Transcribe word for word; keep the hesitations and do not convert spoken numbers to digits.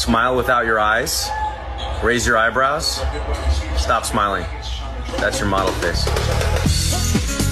Smile without your eyes. Raise your eyebrows. Stop smiling. That's your model face.